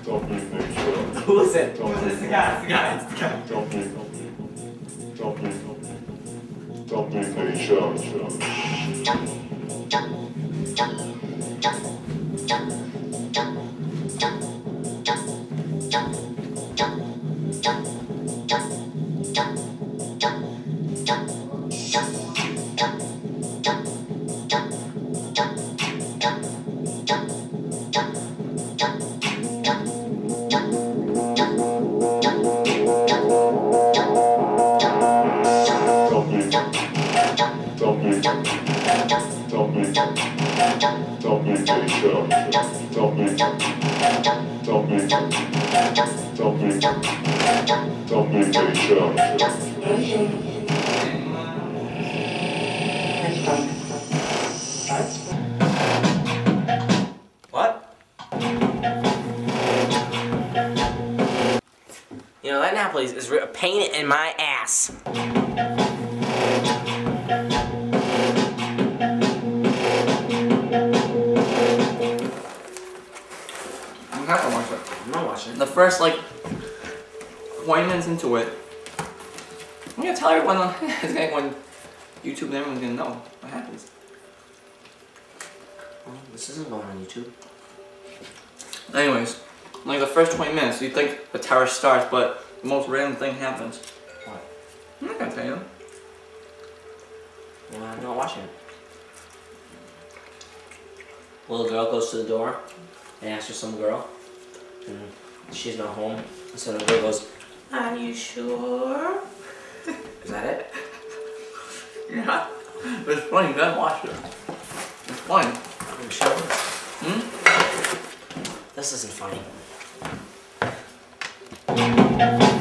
Who is it? It's the guy. It's the guy. It's the guy. What? You know, that Napoli is a pain in my ass. I'm not gonna watch it. I'm not watching it. The first, like, 20 minutes into it, I'm gonna tell everyone on YouTube and everyone's gonna know what happens. Well, this isn't going on YouTube. Anyways, like the first 20 minutes, you think the tower starts, but the most random thing happens. What? I'm not gonna tell you. Well, I'm not watching it. Little girl goes to the door and asks for some girl, and she's not home. So the girl goes, "Are you sure?" Is that it? Yeah. It's funny, you gotta watch it. It's funny. Are you sure? This isn't funny.